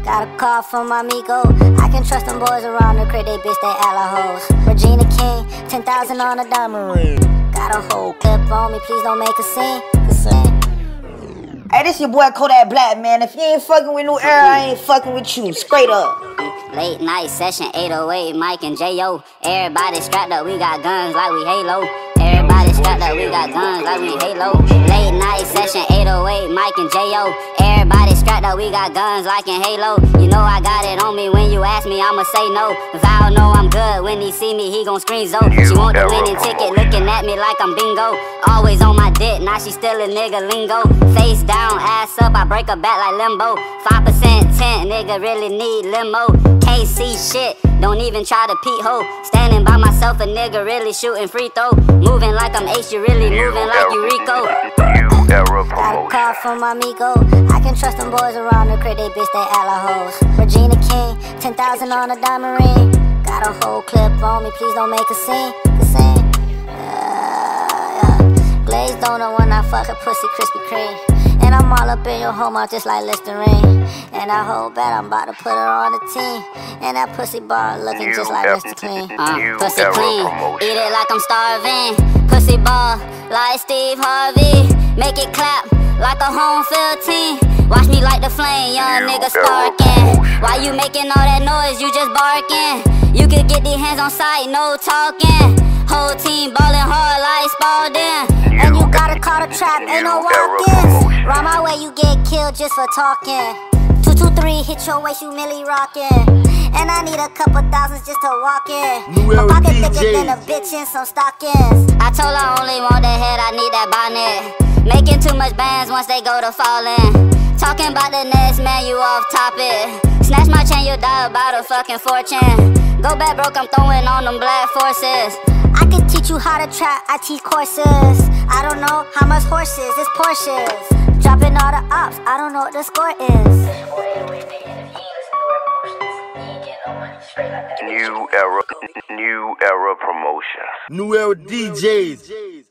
Got a call from my amigo. I can trust them boys around the crib, they bitch, they alla hoes. Regina King, 10,000 on a diamond ring. Got a whole clip on me, please don't make a scene. Hey, this your boy Kodak Black, man. If you ain't fucking with New Era, I ain't fucking with you. Straight up. Late night session, 808, Mike and J.O. Everybody strapped up, we got guns like we Halo. Everybody strapped up, we got guns like we Halo. Late night session, 808, Mike and J.O. Everybody strapped up, we got guns like in Halo. You know I got it on me, when you ask me, I'ma say no. If I don't know I'm good, when he see me, he gon' scream Zo. She want the winning ticket, looking at me like I'm bingo. Always on my dick, now she still a nigga lingo. Face down, ass up, I break her back like limbo. 5% tent, nigga really need limo. Can't see shit, don't even try to peek hole. Standing by myself, a nigga really shooting free throw. Moving like I'm Ace, you really moving like you Rico. Got a call from my amigo. I can trust them boys around the crib, they bitch, they alla hoes. Regina King, 10,000 on a diamond ring. Got a whole clip on me, please don't make a scene. Glazed donut when I fuck a pussy, Krispy Kreme. And I'm all up in your home, I'm just like Listerine. And I hold bad, I'm about to put her on the team. And that pussy bar looking just like Mr. Clean. Pussy clean, eat it like I'm starving. Pussy ball like Steve Harvey. Make it clap like a home field team. Watch me light the flame, young nigga sparking. Why you making all that noise, you just barking. You could get these hands on sight, no talking. Whole team ballin' hard like Spalding. And you gotta call the trap, ain't no walk-ins. Round my way, you get killed just for talking. 223, hit your waist, you Millie rockin'. And I need a couple thousands just to walk in. My pocket thicker than a bitch in some stockings. I told her I only want that head, I need that bonnet. Making too much bands once they go to falling. Talking about the next man, you off topic. Snatch my chain, you die about a fucking fortune. Go back broke, I'm throwing on them black forces. I can teach you how to trap, I teach courses. I don't know how much horses, it's Porsches. Dropping all the ops, I don't know what the score is. New Era Promotion. New Era DJs.